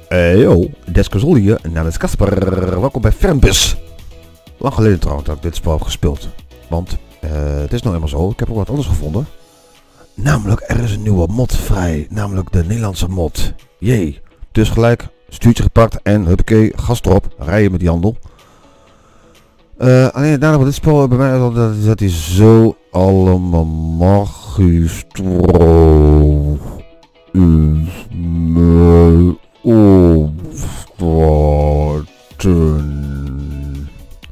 Yo, Descazol hier, namens Casper. Welkom bij Fernbus. Lang geleden trouwens dat ik dit spel heb gespeeld. Want het is nou eenmaal zo, ik heb ook wat anders gevonden. Namelijk, er is een nieuwe mod vrij. Namelijk de Nederlandse mod. Jee. Dus gelijk, stuurtje gepakt en huppakee, gas erop. Rijden met die handel. Alleen daarna dit spel bij mij dat hij zo allemaal magistro is mij opstarten.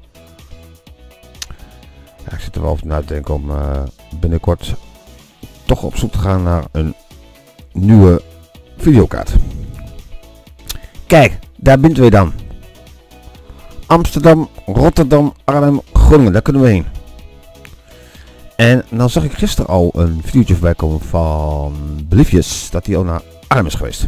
Ja, ik zit er wel over na te denken om binnenkort toch op zoek te gaan naar een nieuwe videokaart. Kijk, daar bent we dan. Amsterdam, Rotterdam, Arnhem, Groningen, daar kunnen we heen. En dan zag ik gisteren al een videootje voorbij komen van Bliefjes, dat hij al naar Arnhem is geweest.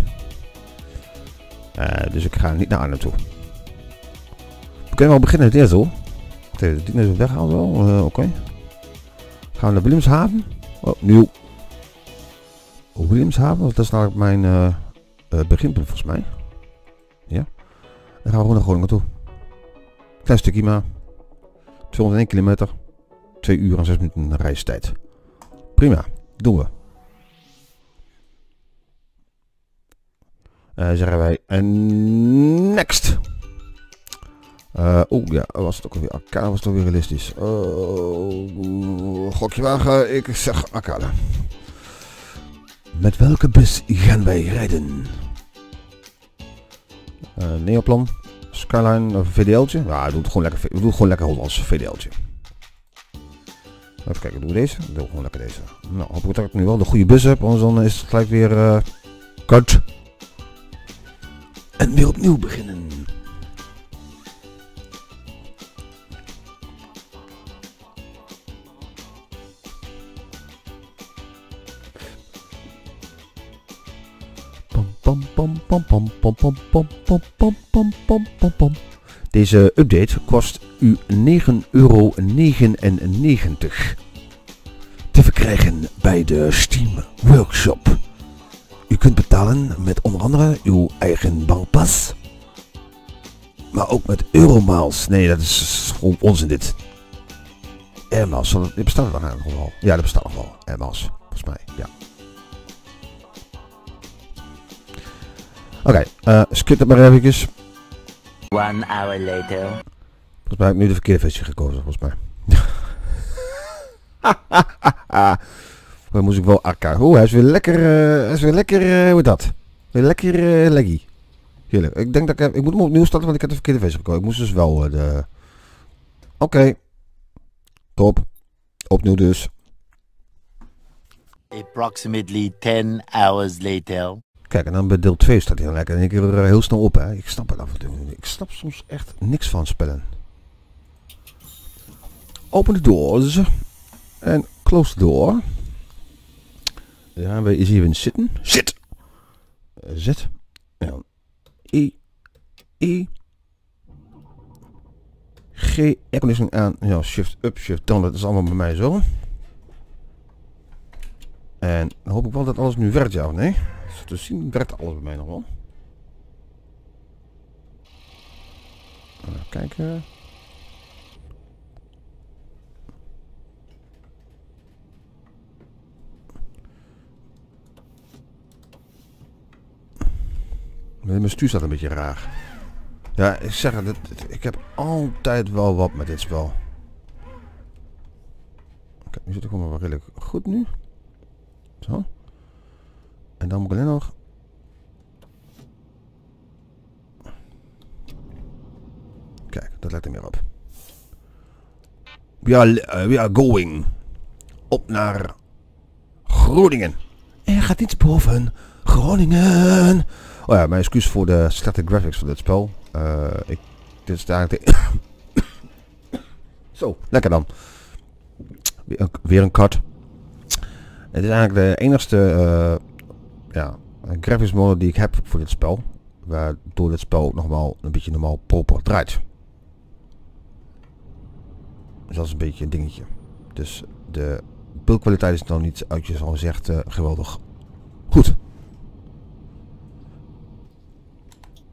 Dus ik ga niet naar Arnhem toe. We kunnen wel beginnen met dit hoor. De dingen is weggehaald wel, oké. Gaan we naar Wilhelmshaven. Oh, nieuw. Wilhelmshaven, dat is nou mijn beginpunt volgens mij. Ja. Dan gaan we gewoon naar Groningen toe. Klein stukje maar. 201 kilometer. 2 uur en 6 minuten reistijd. Prima. Doen we. Zeggen wij. En next. Ja, was het ook alweer arcade, was het ook weer realistisch. Gokje wagen, ik zeg arcade. Met welke bus gaan wij rijden? Neoplan, Skyline of VDL'tje? Ja, we doen het gewoon lekker Hollands VDL'tje. Even kijken, doen we deze? Doen we gewoon lekker deze. Nou, hoop ik dat ik nu wel de goede bus heb, anders dan is het gelijk weer cut. En weer opnieuw beginnen. Deze update kost u €9,99 te verkrijgen bij de Steam Workshop. U kunt betalen met onder andere uw eigen bankpas, maar ook met Euromiles. Nee, dat is gewoon onzin dit. Airmiles, dit bestaat er nog eigenlijk wel. Ja, dat bestaat nog wel. Airmiles, volgens mij, ja. Oké, skip het maar eventjes. 1 hour later. Volgens mij heb ik nu de verkeerde versie gekozen, volgens mij. Dan moest ik wel arcade. Hij is weer lekker, hoe heet dat? Weer lekker leggy. Heerlijk. Ik denk dat ik moet hem opnieuw starten, want ik heb de verkeerde versie gekozen. Ik moest dus wel de... Oké. Top. Opnieuw dus. Approximately 10 hours later. Kijk, en dan bij deel 2 staat hij dan lekker en ik er heel snel op, hè. Ik snap het af en toe. Ik snap soms echt niks van spellen. Open de doors. En close the door. Ja, is hier weer zitten. Zit! Zet. En dan I. G. Airconditioning aan. Ja, shift up, shift down. Dat is allemaal bij mij zo. En dan hoop ik wel dat alles nu werkt, ja of nee? Zo te zien werkt alles bij mij nog wel. Even kijken. Mijn stuur staat een beetje raar. Ja, ik zeg het, ik heb altijd wel wat met dit spel. Kijk, nu zit ik gewoon wel redelijk goed nu. Zo. En dan moet ik alleen nog... Kijk, dat lijkt er meer op. We are going. Op naar Groningen. Er gaat iets boven Groningen. Oh ja, mijn excuus voor de slechte graphics van dit spel. Dit is eigenlijk... Zo, lekker dan. Weer een cut. Het is eigenlijk de enigste graphics mode die ik heb voor dit spel. Waardoor dit spel nog een beetje normaal proper draait. Dus dat is een beetje een dingetje. Dus de beeldkwaliteit is nou niet, uit je al zegt, geweldig goed.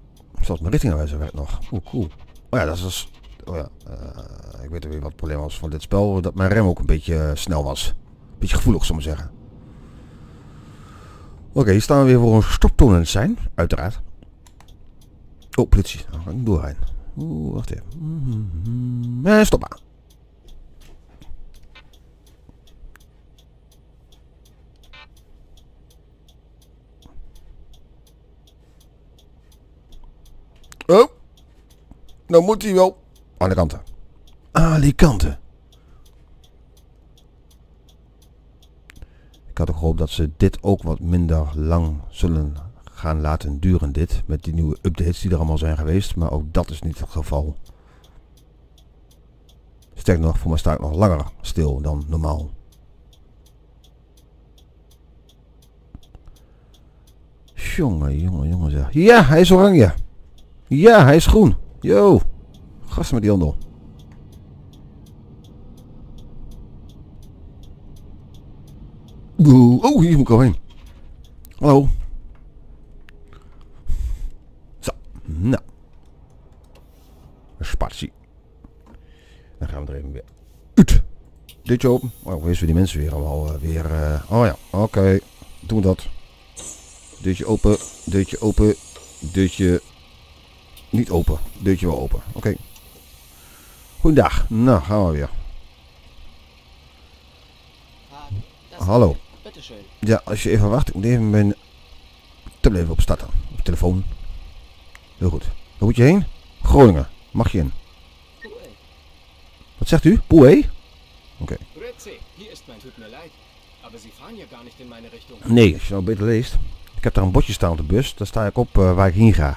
Zelfs mijn richtingaanwijzer werkt nog. Oeh, cool. Oh ja, dat is dus... Oh ja, ik weet weer wat het probleem was van dit spel. Dat mijn rem ook een beetje snel was. Een beetje gevoelig, zou ik maar zeggen. Oké, hier staan we weer voor een stoptoon aan het zijn. Uiteraard. Oh, politie. Nou, ga ik doorheen. Oeh, wacht even. Stop maar. Oh. Nou moet hij wel. Alicante. Alicante. Ik had ook gehoopt dat ze dit ook wat minder lang zullen gaan laten duren, dit. Met die nieuwe updates die er allemaal zijn geweest. Maar ook dat is niet het geval. Sterker nog, voor mij sta ik nog langer stil dan normaal. Jongen zeg. Ja, hij is oranje. Ja, hij is groen. Yo. Gasten met die handel. Oh, hier moet ik al heen. Hallo. Zo. Nou. Een spatie. Dan gaan we er even weer uit. Deurtje open. Oh, weer die mensen weer allemaal weer. Oh ja, oké. Doen we dat. Deurtje open. Deurtje open. Deurtje niet open. Deurtje wel open. Oké. Goedendag. Nou, gaan we weer. Hallo. Ja, als je even wacht. Ik moet even mijn tablet opstarten. Op telefoon. Heel goed. Waar moet je heen? Groningen. Mag je in. Wat zegt u? Poe? Oké. Nee, als je nou beter leest. Ik heb daar een bordje staan op de bus. Daar sta ik op waar ik heen ga.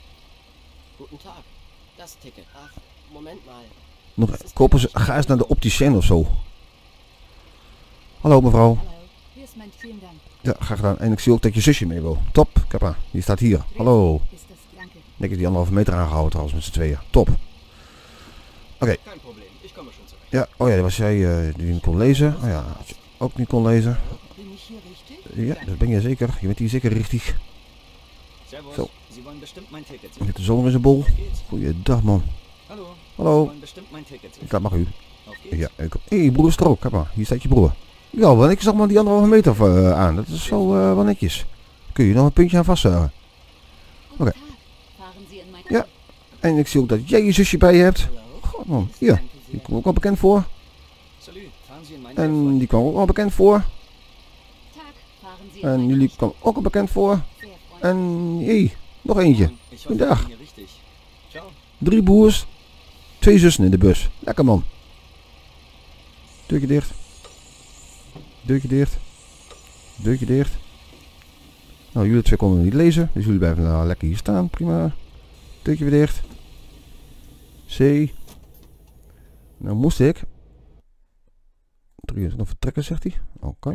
Nog kopen ze. Ga eens naar de opticien of zo. Hallo mevrouw. Ja, graag gedaan. En ik zie ook dat je zusje mee wil. Top. Ik heb haar. Die staat hier. Hallo. Ik heb die 1,5 meter aangehouden trouwens met z'n tweeën. Top. Oké. Ja, oh ja, dat was jij die niet kon lezen. Oh ja, dat je ook niet kon lezen. Ja, dat ben je zeker. Je bent hier zeker richtig. Zo. Je hebt de zomer in zijn bol. Goeiedag man. Hallo. Dat mag u. Ja, hé, broer is er ook. Kijk maar, hier staat je broer. Ja, wel netjes allemaal die 1,5 meter aan. Dat is wel netjes. Kun je nog een puntje aan vasthouden. Oké. Ja, en ik zie ook dat jij je zusje bij je hebt. God man, hier. Die komt ook al bekend voor. En die kwam ook al bekend voor. En jullie kwam ook al bekend voor. En hé, nog eentje. Goedendag. 3 broers. 2 zussen in de bus. Lekker man. Deurtje dicht. Deurtje dicht. Deurtje dicht. Nou, jullie twee konden niet lezen. Dus jullie blijven nou lekker hier staan. Prima. Deurtje weer dicht. C. Nou moest ik. 3 nog vertrekken, zegt hij. Oké.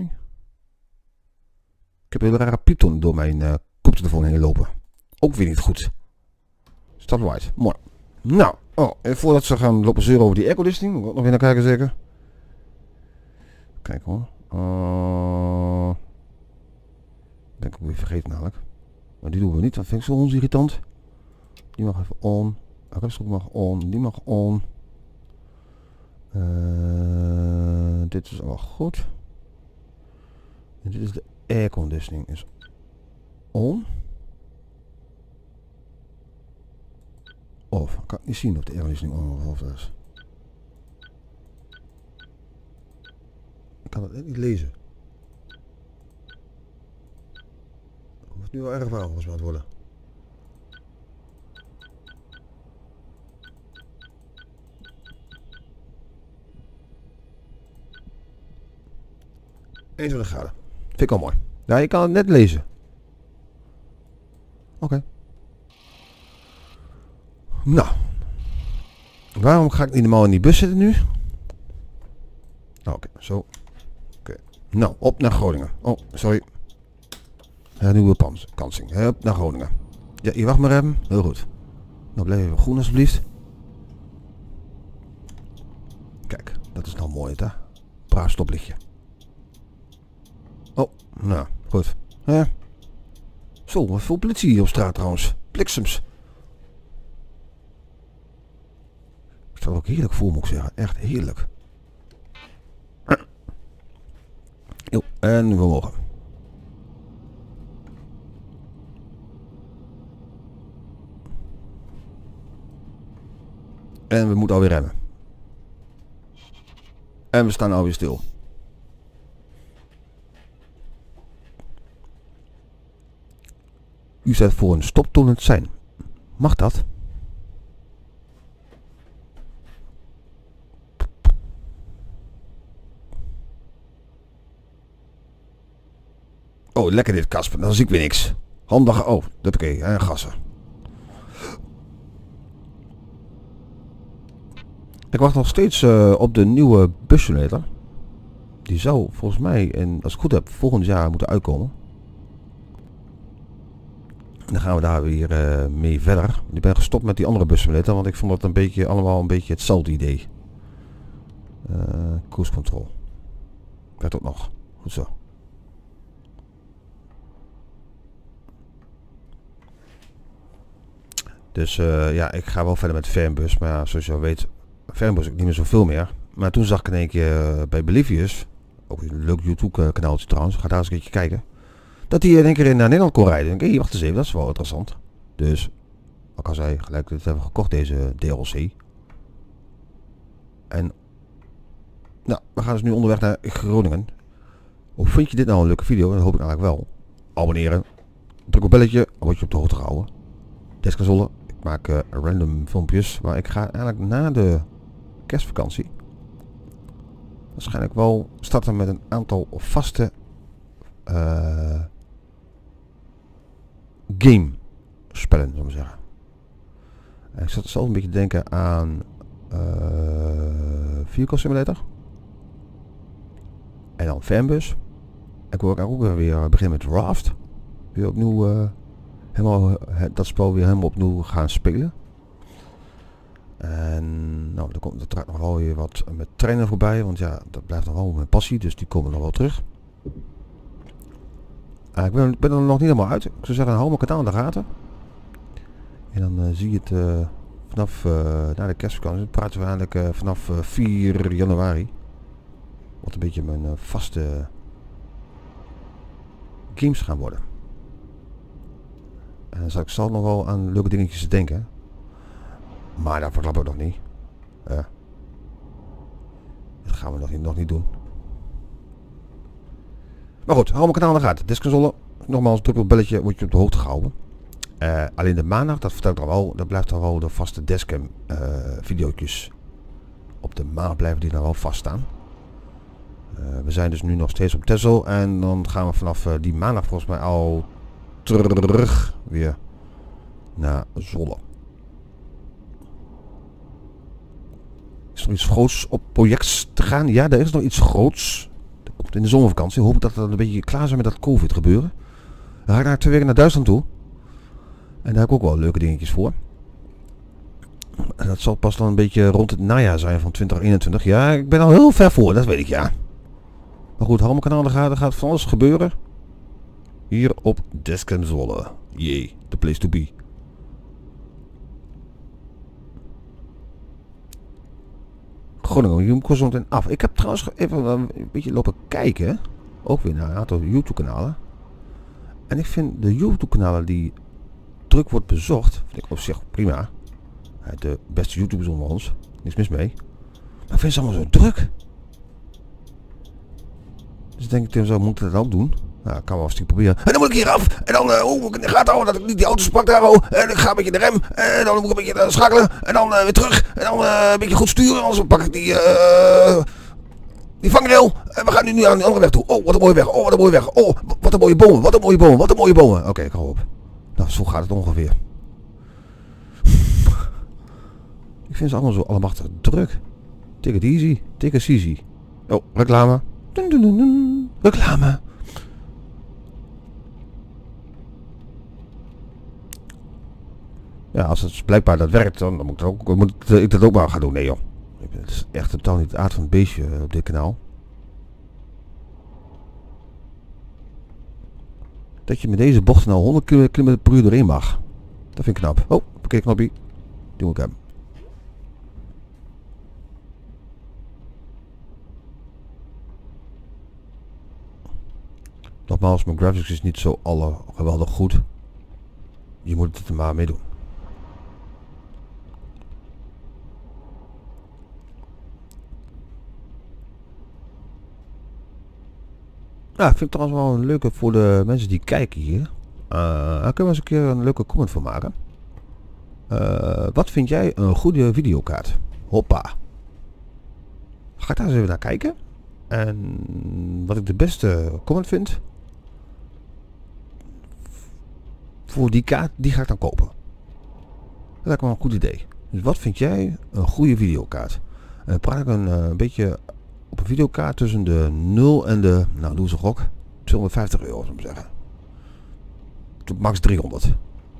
Ik heb een hele rare pieptoon door mijn koptelefoon heen lopen. Ook weer niet goed. Stop white. Mooi. Nou. Oh, en voordat ze gaan lopen zeuren over die airconditioning. Moet ik ook nog weer naar kijken zeker. Kijk hoor. Ben ik ook weer vergeten namelijk. Maar die doen we niet. Dat vind ik zo irritant. Die mag even on. Rupstroep mag on. Die mag on. Dit is allemaal goed. En dit is de airconditioning. Is on. Of. Ik kan niet zien of de airconditioning on of off is. Ik kan het net niet lezen. Het wordt nu wel erg warm volgens mij het worden. Eens de graden. Vind ik al mooi. Ja, je kan het net lezen. Oké. Nou. Waarom ga ik niet normaal in die bus zitten nu? Oké, zo. Oké. Nou, op naar Groningen. Oh, sorry. Hernieuwe kansing. Hup, naar Groningen. Ja, je wacht maar even. Heel goed. Nou, blijf even groen alsjeblieft. Kijk, dat is nou mooi, hè? Braaf stoplichtje. Oh, nou, goed. Zo, wat veel politie hier op straat trouwens. Bliksems. staat er ook heerlijk voor, moet ik zeggen. Echt heerlijk. Jo, en we mogen. En we moeten alweer remmen. En we staan alweer stil. U staat voor een stoptolend sein. Mag dat? Oh, lekker dit, Kasper. Dan zie ik weer niks. Handig. Oh, dat oké. En gassen. Ik wacht nog steeds op de nieuwe bus simulator. Die zou volgens mij, en als ik het goed heb, volgend jaar moeten uitkomen. En dan gaan we daar weer mee verder. Ik ben gestopt met die andere bus simulator, want ik vond dat allemaal een beetje hetzelfde idee. Cruise control. Werkt ook nog. Goed zo. Dus ja, ik ga wel verder met Fernbus. Maar ja, zoals je al weet, Fernbus ik niet meer zoveel meer. Maar toen zag ik in één keer bij Bolivius, ook een leuk YouTube kanaaltje trouwens, ga daar eens een keertje kijken, dat hij in één keer naar Nederland kon rijden. Ik denk, hé, wacht eens even, dat is wel interessant. Dus, wat ik al zei, gelijk dit hebben we gekocht, deze DLC. En, nou, we gaan dus nu onderweg naar Groningen. Hoe vind je dit nou een leuke video? Dat hoop ik eigenlijk wel. Abonneren, druk op belletje, dan word je op de hoogte gehouden. Deskconsole. Ik maak random filmpjes, maar ik ga eigenlijk na de kerstvakantie waarschijnlijk wel starten met een aantal vaste game spellen, zullen we zeggen. Ik zat zelf een beetje te denken aan Vehicle Simulator en dan Fernbus. Ik wil ook weer beginnen met Raft. Weer opnieuw helemaal dat spel weer helemaal opnieuw gaan spelen. En nou, er trekt nog wel weer wat met trainen voorbij, want ja, dat blijft nog wel mijn passie, dus die komen nog wel terug. Ik ben er nog niet helemaal uit. Ik zou zeggen, hou mijn kanaal in de gaten. En dan zie je het vanaf na de kerstvakantie. Dan praten we eigenlijk vanaf 4 januari. Wat een beetje mijn vaste games gaan worden. En dan zal ik nog wel aan leuke dingetjes denken. Maar dat verklap ik nog niet. Dat gaan we nog niet doen. Maar goed, hou mijn kanaal in de gaten. Deskconsole. Nogmaals, druk op het belletje, word je op de hoogte gehouden. Alleen de maandag, dat vertel ik al wel, dat blijft dan wel de vaste Deskcam videootjes. Op de maandag blijven die dan wel vaststaan. We zijn dus nu nog steeds op Texel. En dan gaan we vanaf die maandag volgens mij al terug weer naar Zwolle. Is er nog iets groots op project te gaan? Ja, er is nog iets groots. Dat komt in de zomervakantie. Hoop ik dat we een beetje klaar zijn met dat COVID gebeuren. Dan ga ik naar 2 weken naar Duitsland toe. En daar heb ik ook wel leuke dingetjes voor. En dat zal pas dan een beetje rond het najaar zijn van 2021. Ja, ik ben al heel ver voor, dat weet ik, ja. Maar goed, hou mijn kanaal in de gaten. Er gaat van alles gebeuren. Hier op Deskcam Zwolle. Jee, the place to be. Groningen, hier moet ik zo meteen af. Ik heb trouwens even een beetje lopen kijken. Ook weer naar een aantal YouTube kanalen. En ik vind de YouTube kanalen die druk wordt bezocht, vind ik op zich prima. De beste YouTubers onder ons. Niks mis mee. Maar ik vind ze allemaal zo druk. Dus denk ik tegen mezelf, moet ik dat ook doen? Nou, ik kan wel een stuk proberen. En dan moet ik hier af. En dan gaat het dat ik niet die auto's pak daar al. En ik ga een beetje de rem. En dan moet ik een beetje schakelen. En dan weer terug. En dan een beetje goed sturen. Anders pak ik die vangrail. En we gaan nu aan de andere weg toe. Oh, wat een mooie weg. Oh, wat een mooie weg. Oh, wat een mooie bomen. Wat een mooie bomen. Wat een mooie bomen. Oké, ik hou op. Nou, zo gaat het ongeveer. Ik vind ze allemaal zo allemachtig druk. Take it easy. Take it easy. Oh, reclame. Dun, dun, dun, dun. Reclame. Ja, als het blijkbaar dat werkt, dan moet ik dat ook maar gaan doen. Nee joh. Het is echt totaal niet de aard van het beestje op dit kanaal. Dat je met deze bocht nou 100 km per uur erin mag. Dat vind ik knap. Oh, parkeerknopje. Die moet ik hebben. nogmaals, mijn graphics is niet zo geweldig goed. Je moet het er maar mee doen. Nou, vind ik trouwens wel een leuke voor de mensen die kijken hier. Daar kunnen we eens een keer een leuke comment voor maken. Wat vind jij een goede videokaart? Hoppa. Ga ik daar eens even naar kijken. En wat ik de beste comment vind. Voor die kaart, die ga ik dan kopen. Dat lijkt me een goed idee. Dus wat vind jij een goede videokaart? En dan praat ik een beetje op een videokaart tussen de 0 en de, nou doe ze gok, 250 euro zou ik zeggen. Tot max 300.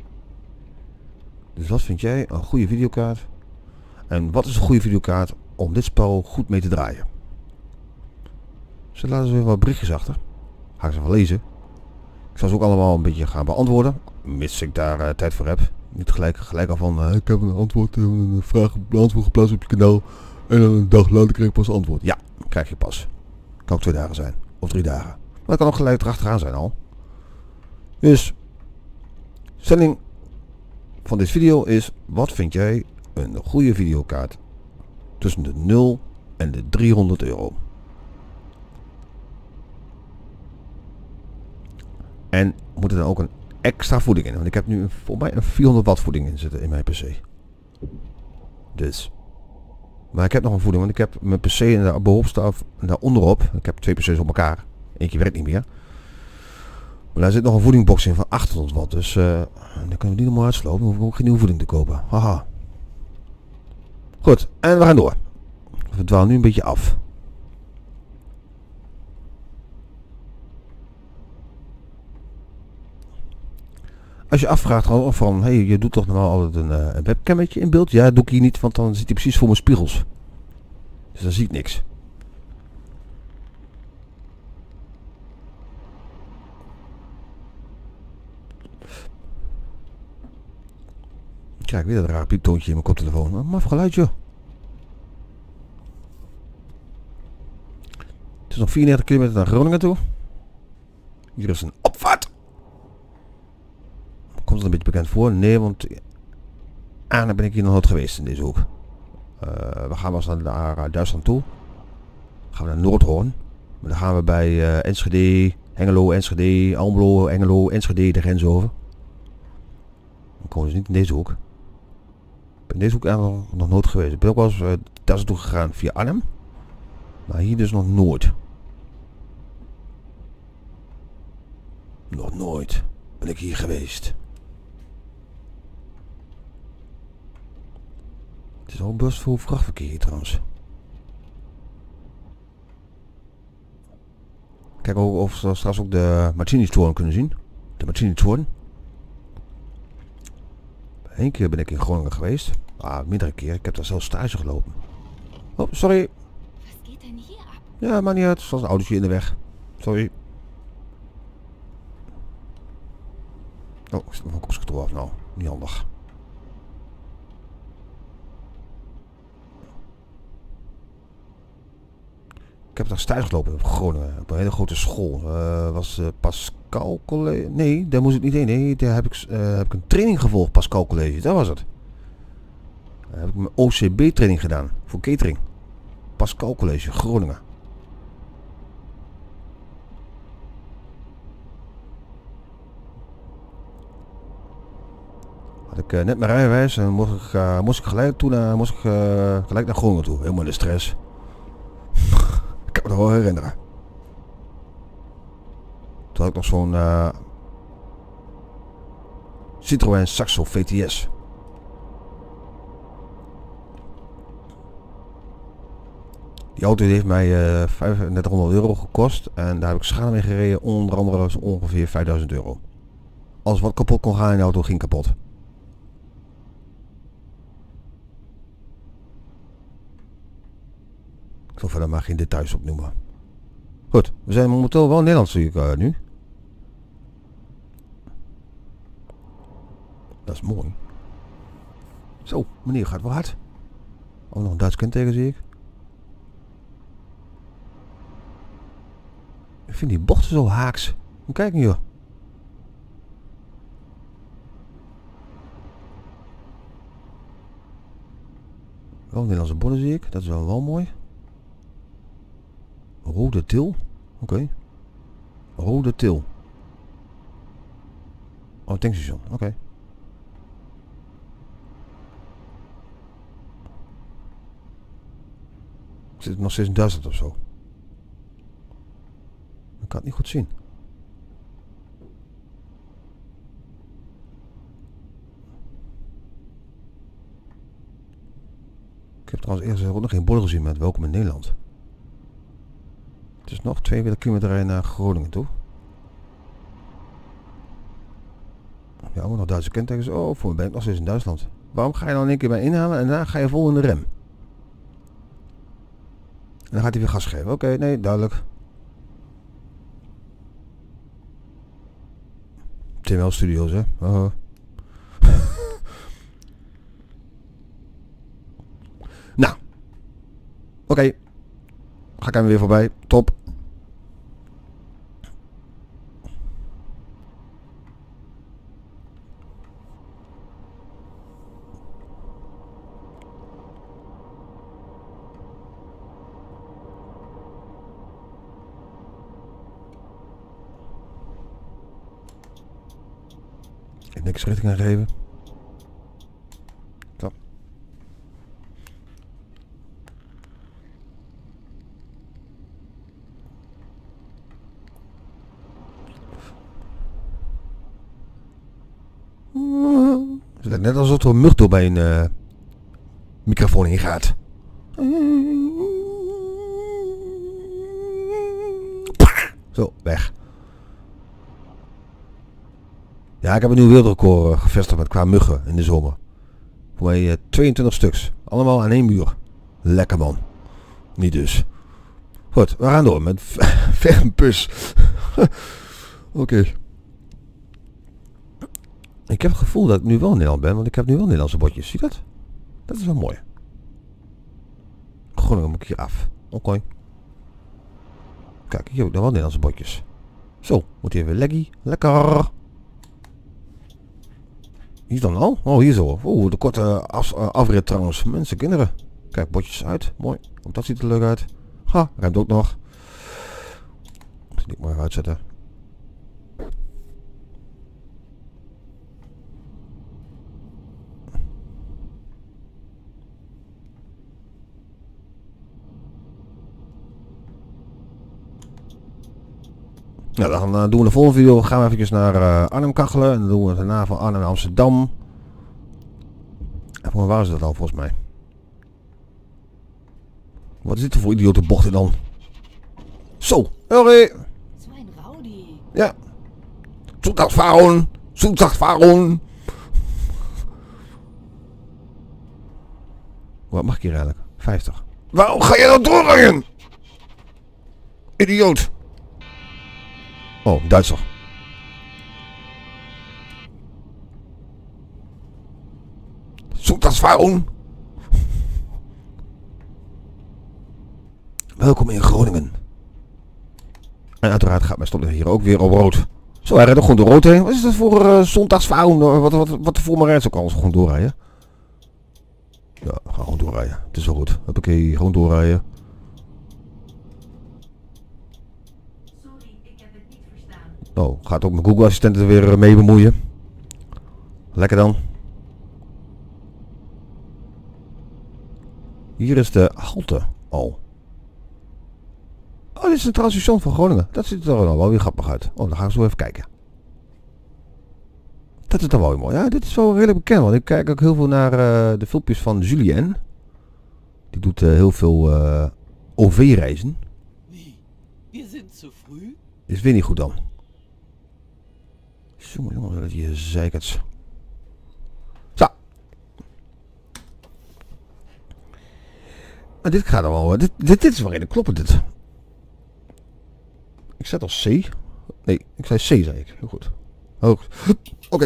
Dus wat vind jij een goede videokaart? En wat is een goede videokaart om dit spel goed mee te draaien? Dus laten ze weer wat berichtjes achter. Ga ik ze even lezen. Ik zal ze ook allemaal een beetje gaan beantwoorden. Mits ik daar tijd voor heb. Niet gelijk al van ik heb een vraag beantwoord geplaatst op je kanaal. En dan een dag later krijg ik pas antwoord. Ja, krijg je pas. Kan ook 2 dagen zijn. Of 3 dagen. Maar dat kan ook gelijk erachteraan zijn al. Dus. Stelling van dit video is. Wat vind jij een goede videokaart? Tussen de 0 en de 300 euro. En moet er dan ook een extra voeding in. Want ik heb nu voor mij een 400 watt voeding in zitten in mijn PC. Dus. Maar ik heb nog een voeding. Want ik heb mijn PC en de behoopstaf daar onderop. Ik heb 2 PC's op elkaar. Eentje werkt niet meer. Maar daar zit nog een voedingbox in van 800 watt. Dus dan kunnen we die nog maar uitslopen. Dan hoef ik ook geen nieuwe voeding te kopen. Haha. Goed. En we gaan door. We dwalen nu een beetje af. Als je afvraagt van, hey, je doet toch normaal altijd een webcammetje in beeld? Ja, dat doe ik hier niet, want dan zit hij precies voor mijn spiegels. Dus dan zie ik niks. Kijk, weer dat raar pieptoontje in mijn koptelefoon. Maar geluid, joh. Het is nog 34 kilometer naar Groningen toe. Hier is een opvaart. Komt het een beetje bekend voor? Nee, want dan ben ik hier nog nooit geweest in deze hoek. We gaan wel eens naar Duitsland toe. Dan gaan we naar Noordhoorn. Maar dan gaan we bij Enschede, Hengelo, Enschede, Almelo, Hengelo, Enschede de grens over. Dan komen ze niet in deze hoek. Ik ben in deze hoek eigenlijk nog nooit geweest. Ik ben ook wel eens Duitsland toe gegaan via Arnhem. Maar hier dus nog nooit. Nog nooit ben ik hier geweest. Het is al best veel vrachtverkeer hier trouwens. Kijk ook of we straks ook de Martini-toren kunnen zien. De Martini-toren. 1 keer ben ik in Groningen geweest. Meerdere keer. Ik heb daar zelfs stage gelopen. Oh, sorry. Ja, maar niet uit. Er was een autootje in de weg. Sorry. Oh, ik zit mijn kopscontrole af nou. Niet handig. Ik heb daar stage gelopen op Groningen. Op een hele grote school. Was Pascal College? Nee, daar moest ik niet heen. Nee, daar heb ik een training gevolgd. Pascal College. Dat was het. Daar heb ik mijn OCB training gedaan. Voor catering. Pascal College, Groningen. Had ik net mijn rijbewijs en moest ik gelijk naar Groningen toe. Helemaal in de stress. Ik kan me nog wel herinneren. Toen had ik nog zo'n Citroën Saxo VTS. Die auto heeft mij 3500 euro gekost. En daar heb ik schade mee gereden. Onder andere ongeveer 5000 euro. Alles wat kapot kon gaan in de auto ging kapot. Ik zal verder maar geen details opnoemen. Goed, we zijn momenteel wel in Nederland zie ik nu. Dat is mooi. Zo, meneer gaat wel hard. Oh, nog een Duits kenteken zie ik. Ik vind die bochten zo haaks. Moet kijken joh. Wel Nederlandse borden zie ik. Dat is wel mooi. Rode Til. Oké. Rode Til. Oh, tankstation. Oké. Zit het nog steeds in Duitsland of zo? Ik kan het niet goed zien. Ik heb trouwens eerst nog geen borden gezien met welkom in Nederland. Het is nog 2 kilometer rijden naar Groningen toe. Ja, maar nog Duitse kentekens. Oh, voor mij ben ik nog steeds in Duitsland. Waarom ga je dan in één keer bij inhalen en daarna ga je vol in de rem? En dan gaat hij weer gas geven. Oké, nee, duidelijk. TML Studios, hè. Nou. Oké. Ga ik hem weer voorbij. Top. Ik niks richting aan geven. Zo. Het lijkt net alsof er een mug door bij een microfoon heen gaat. Zo, weg. Ja, ik heb een nieuw wereldrecord gevestigd met qua muggen in de zomer. Voor mij 22 stuks. Allemaal aan 1 muur. Lekker man. Niet dus. Goed, we gaan door met vermpus. Oké. Ik heb het gevoel dat ik nu wel in Nederland ben, want ik heb nu wel Nederlandse bordjes. Zie je dat? Dat is wel mooi. Groningen moet ik hier af. Oké. Kijk, hier heb ik dan wel Nederlandse bordjes. Zo, moet hier weer leggy. Lekker. Hier dan al? Oh, hier zo. Oeh, de korte afrit trouwens. Mensen, kinderen. Kijk, bordjes uit. Mooi. Ook dat ziet er leuk uit. Ha, ruimt ook nog. Zal ik maar uitzetten. Nou, dan doen we de volgende video. Gaan we eventjes naar Arnhem kachelen. En dan doen we daarna van Arnhem naar Amsterdam. En voor waar is dat al volgens mij? Wat is dit voor idiote bochten dan? Zo, hurry! Zo'n rowdy. Ja. Zoetdagsvaren! Zoetdagsvaren! Wat mag ik hier eigenlijk? 50. Waarom ga je nou doorrijden? Idioot! Oh, Duitser. Zoetdagsvaren! Welkom in Groningen. En uiteraard gaat mijn stoplicht hier ook weer op rood. Zo, hij rijdt ook gewoon door rood heen. Wat is dat voor zondagsvaren? Wat voor me rijdt ook al gewoon doorrijden? Ja, ga gewoon doorrijden. Het is wel goed. Hoppakee, gewoon doorrijden. Sorry, ik heb het niet verstaan. Oh, gaat ook mijn Google Assistent er weer mee bemoeien. Lekker dan. Hier is de halte al. Oh, dit is het Centraal Station van Groningen. Dat ziet er wel weer grappig uit. Oh, dan gaan we zo even kijken. Dat is dan wel weer mooi. Ja, dit is wel redelijk bekend. Want ik kijk ook heel veel naar de filmpjes van Julien. Die doet heel veel OV-reizen. Wie? Wir sind zu früh? Is weer niet goed dan. Jongen, dat je zeikert. Zo. Maar dit gaat dan wel. Dit is wel redelijk kloppend dit. Ik zet als C. Nee, ik zei C, zei ik. Heel goed. Oké.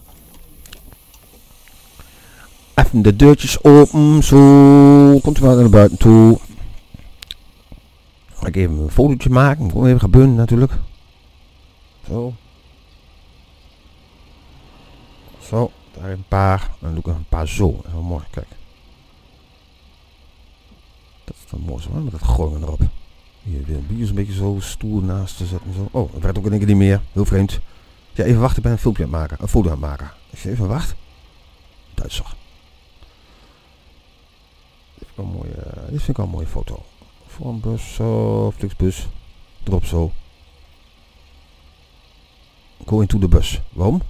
Even de deurtjes open. Zo. Komt u maar naar buiten toe. Ga ik even een fotootje maken. Moet even gebeuren natuurlijk. Zo. Zo, daar een paar. En dan doe ik nog een paar zo. Heel mooi, kijk. Dat is dan mooi zo, hè? Met dat gooien erop. Hier weer een bier een beetje zo stoer naast te zetten. Zo. Oh, dat werkt ook in één keer niet meer. Heel vreemd. Ja, even wachten, ik ben een filmpje aan het maken. Een foto aan het maken. Als je even wacht. Duitser. Dit vind ik wel een mooie foto. Voor een bus, zo, Flixbus. Erop zo. Go into the bus. Waarom?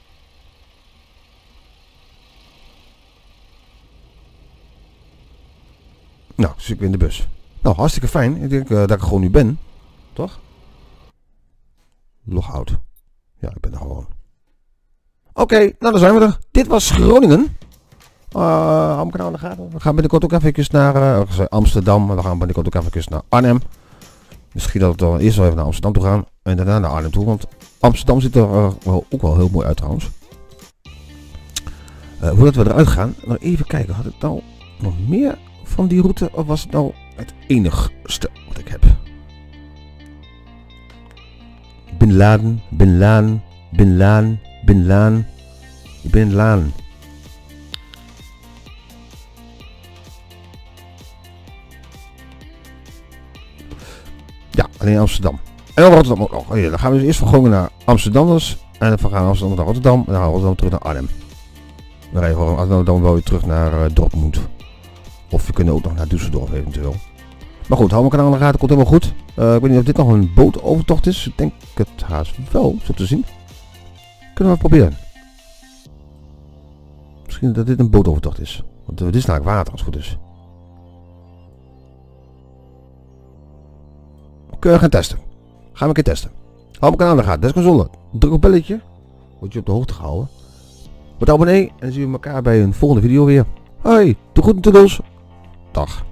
Nou, zit ik weer in de bus. Nou, hartstikke fijn. Ik denk dat ik gewoon nu ben. Toch? Logout. Ja, ik ben er gewoon. Oké, nou dan zijn we er. Dit was Groningen. Hou mijn kanaal in de gaten. We gaan binnenkort ook even naar Amsterdam. Maar we gaan binnenkort ook even naar Arnhem. Misschien dat we dan eerst wel even naar Amsterdam toe gaan. En daarna naar Arnhem toe. Want Amsterdam ziet er ook wel heel mooi uit trouwens. Voordat we eruit gaan. Nog even kijken. Had ik nou nog meer van die route? Of was het nou het enigste wat ik heb? Bin Laden, Bin Laden, Bin Laden, Bin Laden. Ik ben in Laden. Ja, alleen Amsterdam. En dan Rotterdam ook nog. Oh ja, dan gaan we dus eerst van Groningen naar Amsterdam dus. En dan gaan we Amsterdam naar Rotterdam. En dan gaan we Rotterdam terug naar Arnhem. Dan rijden we van Amsterdam dan wel weer terug naar Dortmund. Of we kunnen ook nog naar Düsseldorf eventueel. Maar goed, hou mijn kanaal in de gaten, komt helemaal goed. Ik weet niet of dit nog een bootovertocht is. Ik denk het haast wel, zo te zien. Kunnen we proberen. Misschien dat dit een bootovertocht is. Want dit is namelijk water als het goed is. Kunnen we gaan testen. Gaan we een keer testen. Hou mijn kanaal in de gaten, Desconsole. Druk op belletje. Word je op de hoogte gehouden. Word abonnee en dan zien we elkaar bij een volgende video weer. Hoi, doe goed en toedels. Dag.